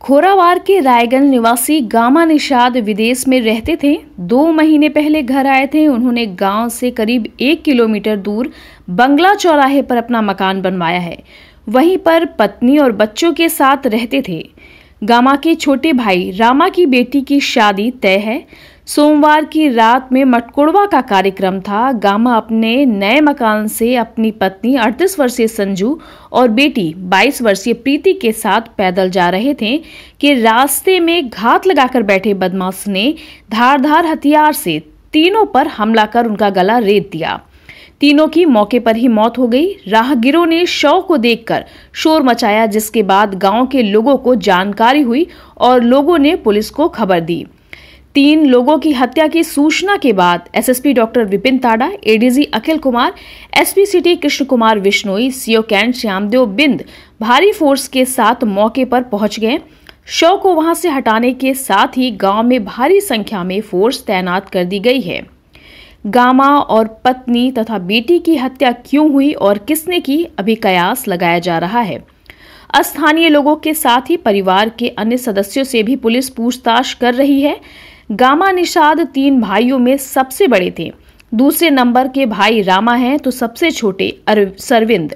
खोरावार के रायगंज निवासी गामा निषाद विदेश में रहते थे। 2 महीने पहले घर आए थे। उन्होंने गांव से करीब 1 किलोमीटर दूर बंगला चौराहे पर अपना मकान बनवाया है। वहीं पर पत्नी और बच्चों के साथ रहते थे। गामा के छोटे भाई रामा की बेटी की शादी तय है। सोमवार की रात में मटकुड़वा का कार्यक्रम था। गामा अपने नए मकान से अपनी पत्नी 38 वर्षीय संजू और बेटी 22 वर्षीय प्रीति के साथ पैदल जा रहे थे कि रास्ते में घात लगाकर बैठे बदमाश ने धारदार हथियार से तीनों पर हमला कर उनका गला रेत दिया। तीनों की मौके पर ही मौत हो गई। राहगीरों ने शव को देखकर शोर मचाया, जिसके बाद गांव के लोगों को जानकारी हुई और लोगों ने पुलिस को खबर दी। 3 लोगों की हत्या की सूचना के बाद SSP doctor Vipin Tada, ADG Akhil Kumar, SP city Krishna Kumar Vishnoi, CO cantt Shyamdev Bind भारी फोर्स के साथ मौके पर पहुंच गए। शव को वहां से हटाने के साथ ही गांव में भारी संख्या में फोर्स तैनात कर दी गई है। गामा और पत्नी तथा बेटी की हत्या क्यों हुई और किसने की, अभी कयास लगाया जा रहा है। स्थानीय लोगों के साथ ही परिवार के अन्य सदस्यों से भी पुलिस पूछताछ कर रही है। गामा निषाद 3 भाइयों में सबसे बड़े थे। दूसरे नंबर के भाई रामा हैं तो सबसे छोटे सरविंद।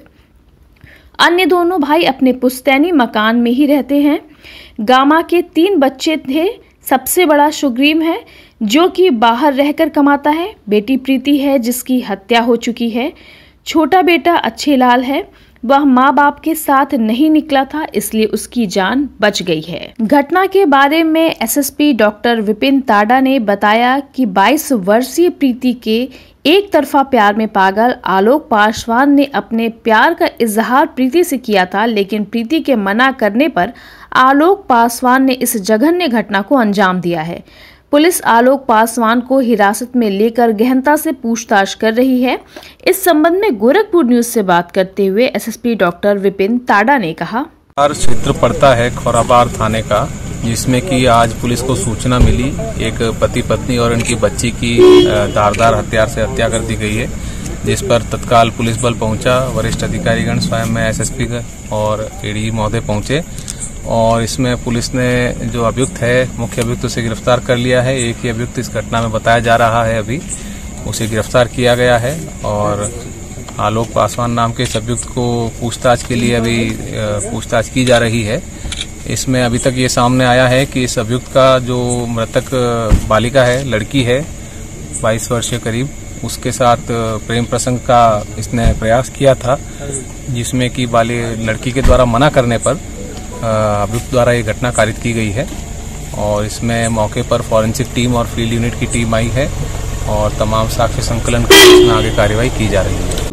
अन्य दोनों भाई अपने पुश्तैनी मकान में ही रहते हैं। गामा के 3 बच्चे थे। सबसे बड़ा सुग्रीव है जो कि बाहर रहकर कमाता है। बेटी प्रीति है जिसकी हत्या हो चुकी है। छोटा बेटा अच्छेलाल है, वह माँ बाप के साथ नहीं निकला था, इसलिए उसकी जान बच गई है। घटना के बारे में एसएसपी डॉक्टर विपिन ताड़ा ने बताया कि 22 वर्षीय प्रीति के एक तरफा प्यार में पागल आलोक पासवान ने अपने प्यार का इजहार प्रीति से किया था, लेकिन प्रीति के मना करने पर आलोक पासवान ने इस जघन्य घटना को अंजाम दिया है। पुलिस आलोक पासवान को हिरासत में लेकर गहनता से पूछताछ कर रही है। इस संबंध में गोरखपुर न्यूज से बात करते हुए एसएसपी डॉक्टर विपिन ताड़ा ने कहा, क्षेत्र पड़ता है खोराबार थाने का, जिसमें कि आज पुलिस को सूचना मिली एक पति पत्नी और उनकी बच्ची की धारदार हथियार से हत्या कर दी गई है, जिस पर तत्काल पुलिस बल पहुंचा। वरिष्ठ अधिकारीगण स्वयं में एसएसपी और एडी महोदय पहुंचे और इसमें पुलिस ने जो अभियुक्त है मुख्य अभियुक्त उसे गिरफ्तार कर लिया है। एक ही अभियुक्त इस घटना में बताया जा रहा है, अभी उसे गिरफ्तार किया गया है और आलोक पासवान नाम के इस अभियुक्त को पूछताछ के लिए अभी पूछताछ की जा रही है। इसमें अभी तक ये सामने आया है कि इस अभियुक्त का जो मृतक बालिका है, लड़की है 22 वर्षीय करीब, उसके साथ प्रेम प्रसंग का इसने प्रयास किया था, जिसमें कि लड़की के द्वारा मना करने पर अभियुक्त द्वारा ये घटना कारित की गई है और इसमें मौके पर फॉरेंसिक टीम और फील्ड यूनिट की टीम आई है और तमाम साक्ष्य संकलन कर इसमें आगे कार्रवाई की जा रही है।